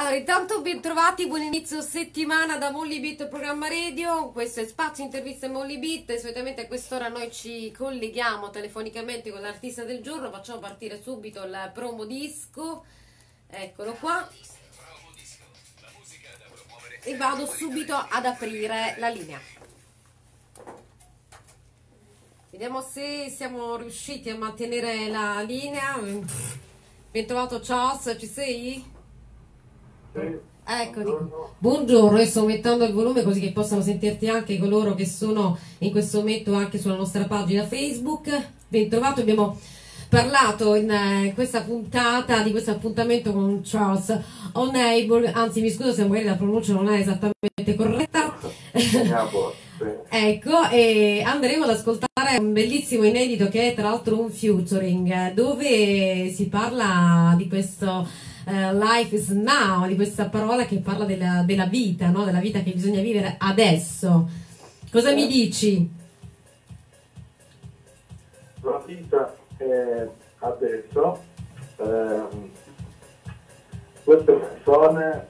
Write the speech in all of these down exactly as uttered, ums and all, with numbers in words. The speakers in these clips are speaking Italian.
Allora, intanto ben trovati, buon inizio settimana da Molly Beat, il programma radio. Questo è Spazio Interviste Molly Beat. Solitamente a quest'ora noi ci colleghiamo telefonicamente con l'artista del giorno. Facciamo partire subito il promo disco. Eccolo qua. E vado subito ad aprire la linea. Vediamo se siamo riusciti a mantenere la linea. Ben trovato, Charles, ci sei? Eccoti. Buongiorno, io sto aumentando il volume così che possano sentirti anche coloro che sono in questo momento anche sulla nostra pagina Facebook. Ben trovato, abbiamo parlato in eh, questa puntata di questo appuntamento con Charles O'Neill, anzi mi scuso se magari la pronuncia non è esattamente corretta. Ecco, e andremo ad ascoltare un bellissimo inedito che è tra l'altro un featuring dove si parla di questo Uh, life is now, di questa parola che parla della, della vita, no? Della vita che bisogna vivere adesso. Cosa eh. mi dici? La vita è adesso. Eh, queste persone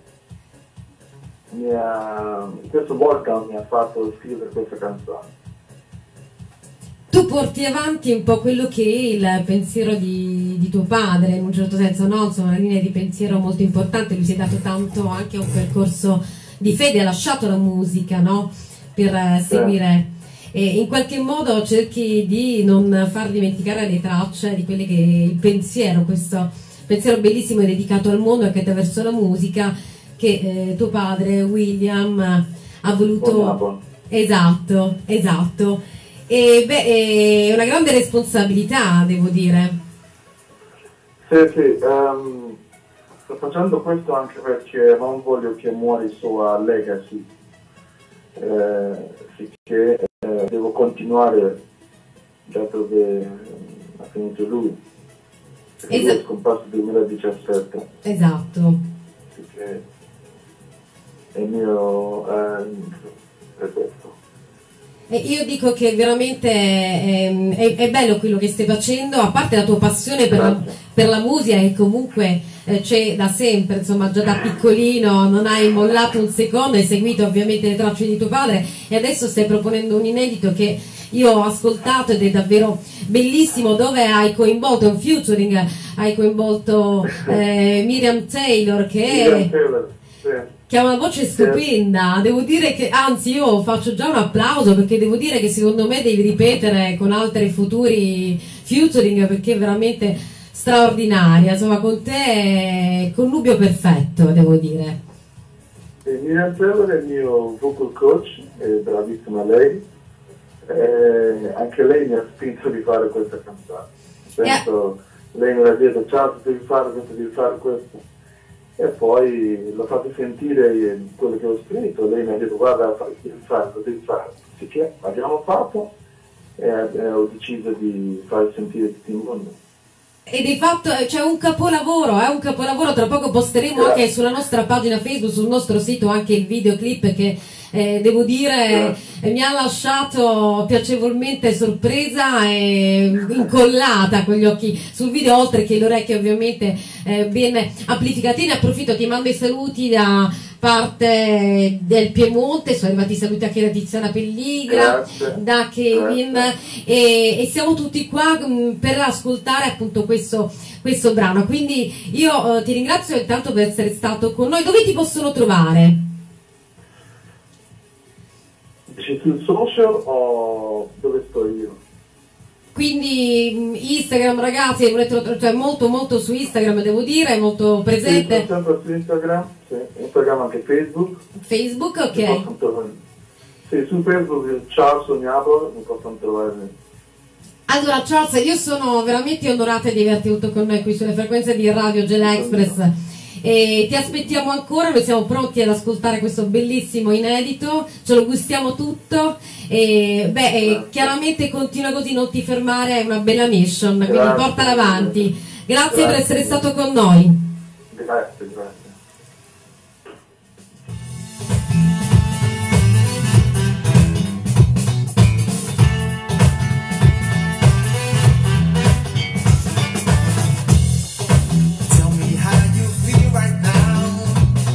mi ha, questo Volcan mi ha fatto scrivere questa canzone. Tu porti avanti un po' quello che è il pensiero di, di tuo padre, in un certo senso, no? Insomma, una linea di pensiero molto importante. Lui si è dato tanto anche un percorso di fede, ha lasciato la musica, no? Per eh, seguire. E in qualche modo cerchi di non far dimenticare le tracce di quelli che il pensiero, questo pensiero bellissimo e dedicato al mondo anche attraverso la musica, che eh, tuo padre, William, ha voluto... Esatto, esatto. E beh, è una grande responsabilità, devo dire. Sì, sì, um, sto facendo questo anche perché non voglio che muore il suo legacy, eh, che eh, devo continuare da dove ha finito lui, perché lui è scomparso nel duemiladiciassette. Esatto. Perché è il mio eh, pretesto. Io dico che veramente è, è, è bello quello che stai facendo, a parte la tua passione per la, per la musica che comunque eh, c'è da sempre, insomma già da piccolino non hai mollato un secondo, hai seguito ovviamente le tracce di tuo padre e adesso stai proponendo un inedito che io ho ascoltato ed è davvero bellissimo, dove hai coinvolto un featuring, hai coinvolto eh, Miriam Taylor che è... che ha una voce stupenda, devo dire che, anzi io faccio già un applauso perché devo dire che secondo me devi ripetere con altri futuri featuring perché è veramente straordinaria, insomma con te è connubio perfetto, devo dire. Miriam Taylor è il mio vocal coach, è bravissima lei, e anche lei mi ha spinto di fare questa canzone. Penso, yeah. Lei mi ha detto ciao, devi fare questo, devi fare questo. E poi l'ho fatto sentire quello che ho scritto, lei mi ha detto guarda, devi farlo, devi farlo. Sì che abbiamo fatto e ho deciso di far sentire tutto il mondo. E di fatto c'è un capolavoro, è eh? un capolavoro, tra poco posteremo Grazie. anche sulla nostra pagina Facebook, sul nostro sito anche il videoclip che eh, devo dire eh, mi ha lasciato piacevolmente sorpresa e incollata con gli occhi sul video, oltre che le orecchie ovviamente eh, ben amplificate. Ne approfitto, ti mando i saluti da parte del Piemonte, sono arrivati i saluti anche da Tiziana Pelligra, Grazie. da Kevin e, e siamo tutti qua mh, per ascoltare appunto questo, questo brano, quindi io eh, ti ringrazio intanto per essere stato con noi. Dove ti possono trovare? Dici sul social o dove sto io? Quindi Instagram, ragazzi, cioè molto molto su Instagram, devo dire, molto presente. Sì, sempre su Instagram, sì. Instagram anche Facebook. Facebook, ok. Sì, su Facebook Charles O'Neill mi possono trovare. Allora Charles, io sono veramente onorata di averti avuto con noi qui sulle frequenze di Radio Gela Express. E ti aspettiamo ancora, noi siamo pronti ad ascoltare questo bellissimo inedito, ce lo gustiamo tutto e beh, e chiaramente continua così, non ti fermare, è una bella mission, quindi grazie, portala avanti. Grazie, grazie per essere stato con noi. Grazie, grazie. Tell me how you feel right now.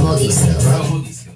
Bravo disco. Bravo disco.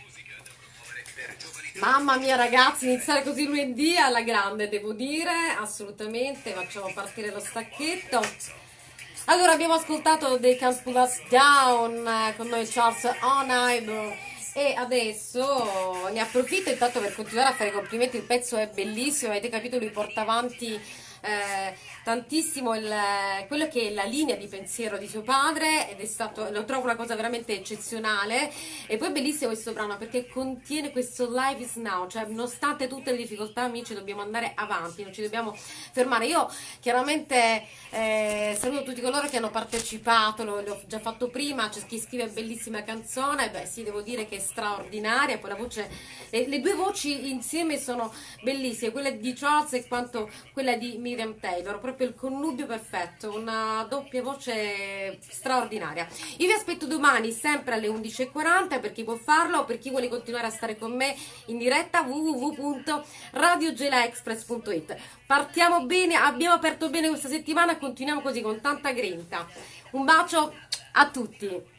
Mamma mia ragazzi, iniziare così lunedì alla grande, devo dire, assolutamente. Facciamo partire lo stacchetto. Allora, abbiamo ascoltato dei Can't Pull Us Down, eh, con noi Charles Onaibo, e adesso ne approfitto intanto per continuare a fare i complimenti. Il pezzo è bellissimo, avete capito, lui porta avanti eh, tantissimo il, quello che è la linea di pensiero di suo padre, ed è stato, lo trovo una cosa veramente eccezionale. E poi è bellissimo questo brano perché contiene questo Life is Now, cioè nonostante tutte le difficoltà, amici, dobbiamo andare avanti, non ci dobbiamo fermare. Io chiaramente eh, saluto tutti coloro che hanno partecipato, lo, l'ho già fatto prima, c'è chi scrive bellissima canzone, beh sì, devo dire che è straordinaria, poi la voce, le, le due voci insieme sono bellissime, quella di Charles e quanto quella di Miriam Taylor, proprio il connubio perfetto, una doppia voce straordinaria. Io vi aspetto domani sempre alle undici e quaranta per chi può farlo, o per chi vuole continuare a stare con me in diretta, w w w punto radio gela express punto it. Partiamo bene, abbiamo aperto bene questa settimana, continuiamo così con tanta grinta. Un bacio a tutti.